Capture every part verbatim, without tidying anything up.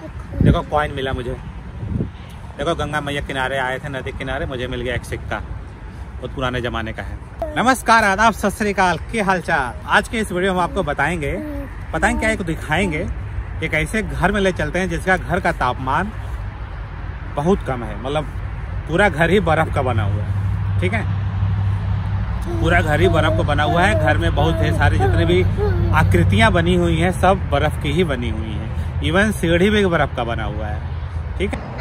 देखो कॉइन मिला मुझे। देखो गंगा मैया किनारे आए थे, नदी किनारे, मुझे मिल गया एक सिक्का, बहुत पुराने जमाने का है। नमस्कार, आदाब, सत श्री अकाल, क्या हालचाल। आज के इस वीडियो में आपको बताएंगे बताएंगे क्या, एक दिखाएंगे एक ऐसे घर में ले चलते हैं जिसका घर का तापमान बहुत कम है। मतलब पूरा घर ही बर्फ का बना हुआ है। ठीक है, पूरा घर ही बर्फ का बना हुआ है। घर में बहुत ढेर सारी जितनी भी आकृतियां बनी हुई हैं सब बर्फ की ही बनी हुई हैं। इवन सीढ़ी भी बर्फ का बना हुआ है। ठीक है,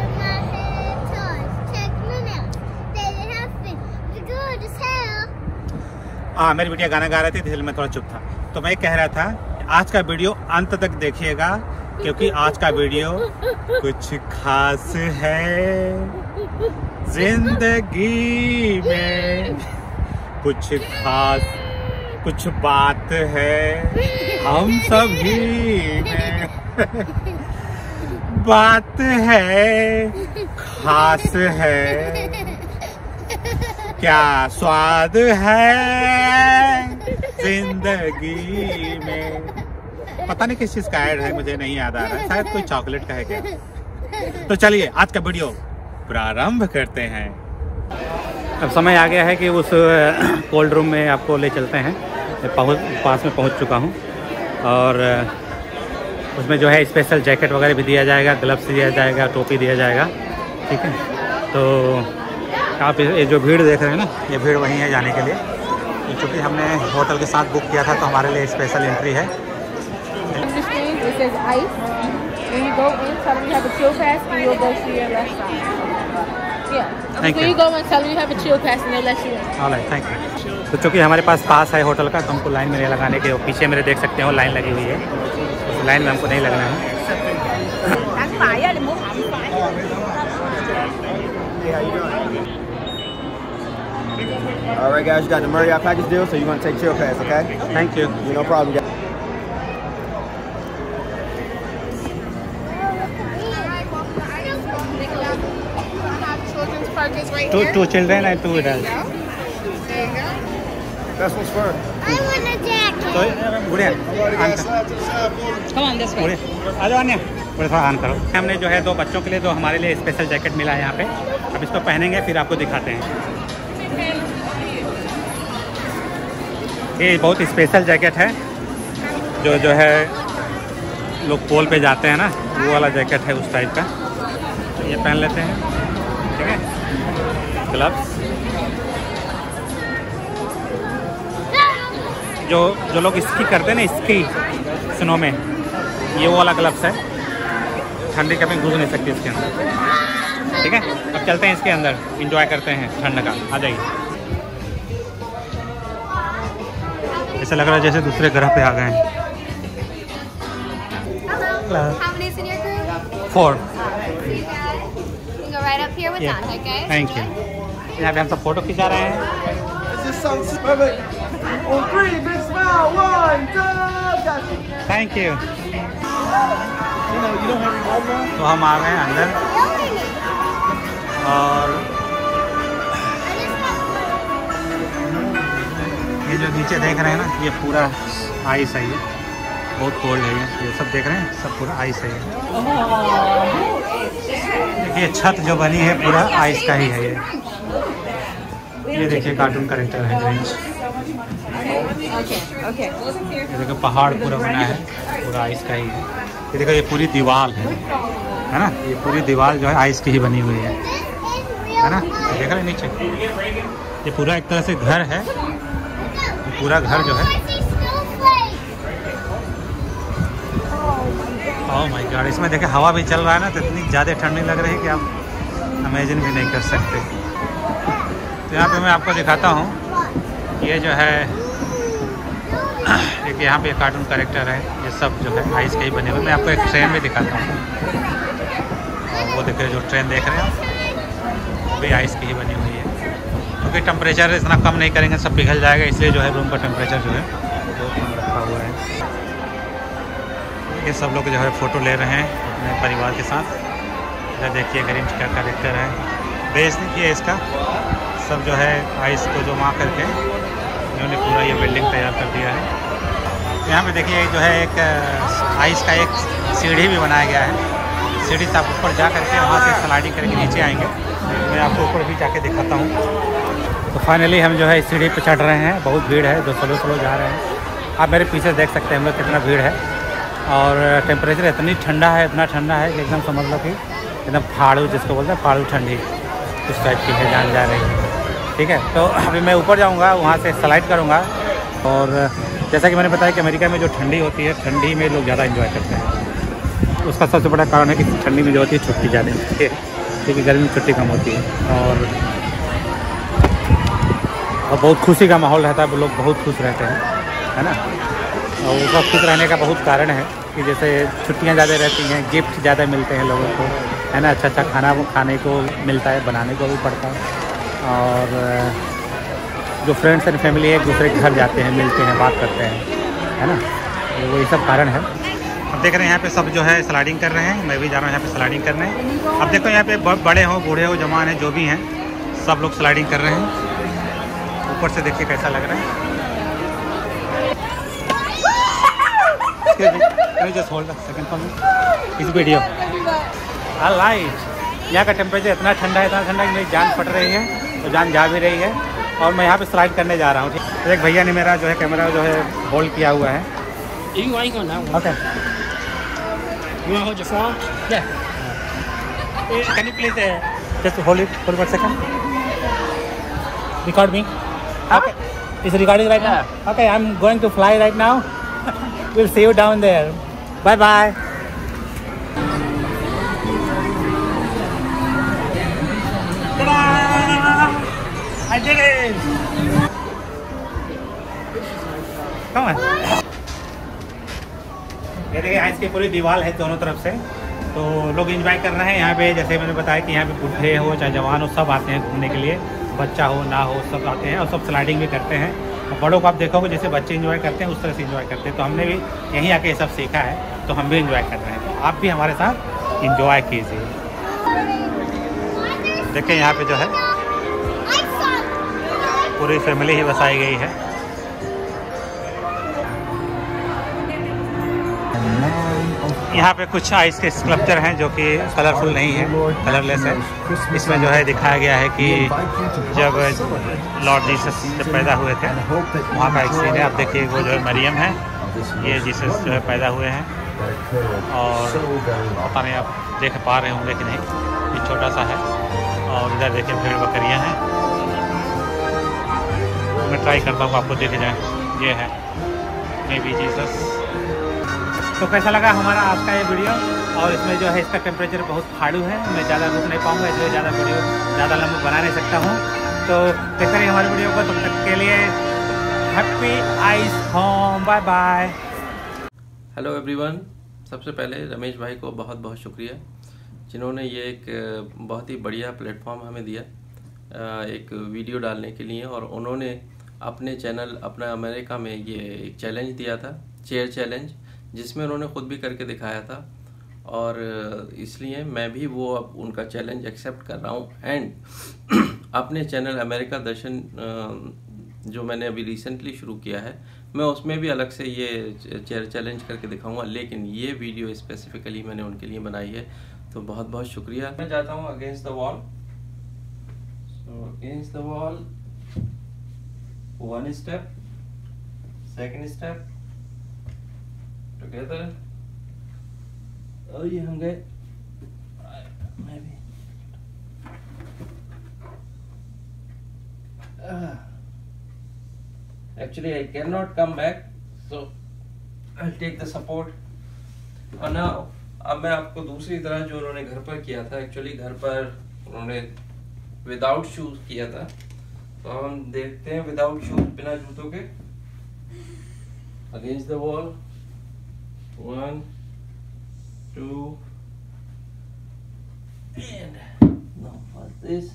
हाँ मेरी बेटिया गाना गा रही थी, दिल में थोड़ा चुप था। तो मैं कह रहा था आज का वीडियो अंत तक देखिएगा, क्योंकि आज का वीडियो कुछ खास है। जिंदगी में कुछ खास कुछ बात है, हम सभी में बात है, खास है, क्या स्वाद है जिंदगी में। पता नहीं किस चीज का ऐड है, मुझे नहीं याद आ रहा है, शायद कोई चॉकलेट का है क्या। तो चलिए आज का वीडियो प्रारंभ करते हैं। अब समय आ गया है कि उस कोल्ड रूम में आपको ले चलते हैं। मैं पहुँच पास में पहुंच चुका हूं और उसमें जो है स्पेशल जैकेट वगैरह भी दिया जाएगा, ग्लव्स दिया जाएगा, टोपी दिया जाएगा। ठीक है, तो आप ये जो भीड़ देख रहे हैं ना, ये भीड़ वहीं है जाने के लिए, क्योंकि हमने होटल के साथ बुक किया था तो हमारे लिए स्पेशल एंट्री है। तो चूँकि हमारे पास पास है होटल का, तो हमको लाइन में लगाने के, पीछे मेरे देख सकते हो लाइन लगी हुई है, उस लाइन में हमको नहीं लगना है। All right, guys, you got the Marriott package deal, so you're going to take chill pass, okay? Thank you. No problem, guys. Two, two children and two adults. There you go. That's what's for. I want a jacket. So, बुढ़िया, आन Come on this way. बुढ़िया, आ जाओ अन्य, बुढ़िया थोड़ा आन करो। हमने जो है दो बच्चों के लिए तो हमारे लिए स्पेशल जैकेट मिला है यहाँ पे। अब इसको पहनेंगे फिर आपको दिखाते हैं। ये बहुत स्पेशल जैकेट है, जो जो है लोग पोल पे जाते हैं ना, वो वाला जैकेट है उस टाइप का। तो ये पहन लेते हैं। ठीक है, ग्लव्स जो जो लोग स्की करते हैं ना, स्की स्नो में, ये वो वाला ग्लव्स है। ठंडी कभी घुस नहीं सकती इसके अंदर। ठीक है, अब चलते हैं इसके अंदर, एंजॉय करते हैं ठंड का। आ जाइए। ऐसा लग रहा है जैसे दूसरे ग्रह पे आ गए हैं। फोर। Thank you. यहाँ पे हम सब फोटो खिंचा रहे हैं। Thank you. तो हम आ गए अंदर और ये जो नीचे देख रहे हैं ना, ये पूरा आइस है। ये बहुत कोल्ड है। ये ये सब देख रहे हैं, सब पूरा आइस है। देखिए छत जो बनी है पूरा आइस का ही है। ये ये देखिए कार्टून कैरेक्टर है ग्रिंच। ये देखो पहाड़ पूरा बना है, पूरा आइस का ही है। ये देखो ये पूरी दीवार है है ना, ये पूरी दीवार जो है आइस की ही बनी हुई है है ना। देख रहे नीचे, ये पूरा एक तरह से घर है। पूरा घर जो है, ओह माय गॉड, इसमें देखे हवा भी चल रहा है ना, तो इतनी ज़्यादा ठंडी लग रही है कि आप इमेजिन भी नहीं कर सकते। तो यहाँ पे मैं आपको दिखाता हूँ, ये जो है एक यहाँ पे कार्टून कैरेक्टर है। ये सब जो है आइस के ही बने हुए। मैं आपको एक ट्रेन भी दिखाता हूँ, और वो देखिए जो ट्रेन देख रहे हैं वो भी आइस की ही बनी हुई है। क्योंकि टेम्परेचर इतना कम नहीं करेंगे, सब पिघल जाएगा, इसलिए जो है रूम का टेम्परेचर जो है वो कम रखा हुआ है। ये सब लोग जो है फ़ोटो ले रहे हैं अपने परिवार के साथ। इधर देखिए ग्रिंच का कैरेक्टर है। बेस देखिए इसका, सब जो है आइस को जमा करके इन्होंने पूरा ये बिल्डिंग तैयार कर दिया है। यहाँ पे देखिए जो है एक आइस का एक सीढ़ी भी बनाया गया है। सीढ़ी से आप ऊपर जा करके वहाँ से स्लाइडिंग करके नीचे आएंगे। मैं आपको ऊपर भी जाके दिखाता हूँ। तो फाइनली हम जो है इस सीढ़ी पे चढ़ रहे हैं। बहुत भीड़ है, जो स्लो स्लो जा रहे हैं। आप मेरे पीछे देख सकते हैं हम लोग कितना भीड़ है। और टेम्परेचर इतनी ठंडा है, इतना ठंडा है कि एकदम समझ लो कि एकदम फाड़ू जिसको बोलते हैं फाड़ू ठंडी इस टाइप की है, जान जा रही है। ठीक है, तो अभी मैं ऊपर जाऊँगा, वहाँ से स्लाइड करूँगा। और जैसा कि मैंने बताया कि अमेरिका में जो ठंडी होती है, ठंडी में लोग ज़्यादा एंजॉय करते हैं। उसका सबसे बड़ा कारण है कि ठंडी में जो होती है छुट्टी ज़्यादा मिलती है, क्योंकि गर्मी में छुट्टी कम होती है। और, और बहुत खुशी का माहौल रहता है, लोग बहुत खुश रहते हैं, है ना। और उसका खुश रहने का बहुत कारण है कि जैसे छुट्टियां ज़्यादा रहती हैं, गिफ्ट ज़्यादा मिलते हैं लोगों को, है ना। अच्छा अच्छा खाना वो खाने को मिलता है, बनाने को भी पड़ता है। और जो फ्रेंड्स एंड फैमिली एक दूसरे के घर जाते हैं, मिलते हैं, बात करते हैं, है ना। तो वो ये सब कारण है। अब देख रहे हैं यहाँ पे सब जो है स्लाइडिंग कर रहे हैं। मैं भी जा रहा हूँ यहाँ पे स्लाइडिंग करने। अब देखो यहाँ पे बड़े हो, बूढ़े हो, जवान हैं, जो भी हैं, सब लोग स्लाइडिंग कर रहे हैं। ऊपर से देखिए कैसा लग रहा है। Just hold second for me इस वीडियो। ऑलराइट, यहाँ का टेम्परेचर इतना ठंडा है, इतना ठंडा कि मेरी जान फट रही है, तो जान जा भी रही है। और मैं यहाँ पे स्लाइड करने जा रहा हूँ। ठीक, तो एक भैया ने मेरा जो है कैमरा जो है होल्ड किया हुआ है। Okay, You want to hold your phone? Yeah. Can you please uh, just hold it for one second? Record me. Okay. Is it recording right now? Okay, I'm going to fly right now. We'll see you down there. Bye bye. Ta-da! I did it. Come on. ये देखिए ice की पूरी दीवार है दोनों तरफ से, तो लोग एंजॉय कर रहे हैं यहाँ पे। जैसे मैंने बताया कि यहाँ पे बूढ़े हो चाहे जवान हो, सब आते हैं घूमने के लिए। बच्चा हो ना हो, सब आते हैं और सब स्लाइडिंग भी करते हैं। और बड़ों को आप देखोगे जैसे बच्चे एंजॉय करते हैं उस तरह से एंजॉय करते हैं। तो हमने भी यहीं आके ये सब सीखा है, तो हम भी एंजॉय कर रहे हैं। तो आप भी हमारे साथ एंजॉय कीजिए। देखिए यहाँ पे जो है पूरी फैमिली ही बसाई गई है। यहाँ पे कुछ आइस के स्कल्पचर हैं जो कि कलरफुल नहीं है, कलरलेस है। इसमें जो है दिखाया गया है कि जब लॉर्ड जीसस जब पैदा हुए थे वहाँ का एक सीन है। आप देखिए वो जो है मरियम है, ये जीसस जो है पैदा हुए हैं। और पता नहीं आप देख पा रहे होंगे कि नहीं, ये छोटा सा है। और इधर देखिए भेड़ बकरियाँ हैं। मैं ट्राई करता हूँ आपको दिख जाए। ये है मे बी जीसस। तो कैसा लगा हमारा आज का ये वीडियो। और इसमें जो है इसका टेम्परेचर बहुत फाड़ू है, मैं ज़्यादा रुक नहीं पाऊँगा, इसलिए ज़्यादा वीडियो ज़्यादा लंबा बना नहीं सकता हूँ। तो देखते रहिए हमारे वीडियो को। तब तक के लिए हैप्पी आइस home, bye bye. Hello everyone, सबसे पहले रमेश भाई को बहुत बहुत शुक्रिया, जिन्होंने ये एक बहुत ही बढ़िया प्लेटफॉर्म हमें दिया एक वीडियो डालने के लिए। और उन्होंने अपने चैनल अपना अमेरिका में ये एक चैलेंज दिया था, चेयर चैलेंज, जिसमें उन्होंने खुद भी करके दिखाया था। और इसलिए मैं भी वो अब उनका चैलेंज एक्सेप्ट कर रहा हूँ। एंड अपने चैनल अमेरिका दर्शन जो मैंने अभी रिसेंटली शुरू किया है, मैं उसमें भी अलग से ये चेयर चैलेंज करके दिखाऊंगा। लेकिन ये वीडियो स्पेसिफिकली मैंने उनके लिए बनाई है, तो बहुत बहुत शुक्रिया। मैं जाता हूँ against the wall. So against the wall, one step, second step, together. और ये हम गए। मैं भी actually I can not come back, so I take the support. और नाउ अब मैं आपको दूसरी तरह जो उन्होंने घर पर किया था, एक्चुअली घर पर उन्होंने विदाउट शूज किया था, तो हम देखते हैं विदाउट शूज, बिना जूतों के, against the wall. One, two, and now what's this?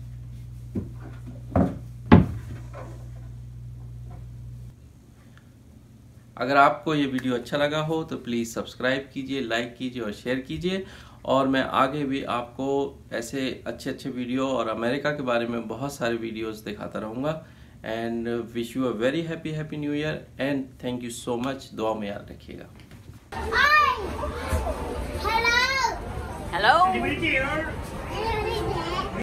अगर आपको ये वीडियो अच्छा लगा हो तो प्लीज़ सब्सक्राइब कीजिए, लाइक कीजिए और शेयर कीजिए। और मैं आगे भी आपको ऐसे अच्छे अच्छे वीडियो और अमेरिका के बारे में बहुत सारे वीडियोस दिखाता रहूँगा। And wish you a very happy happy new year and thank you so much. दुआ में याद रखिएगा। Hello.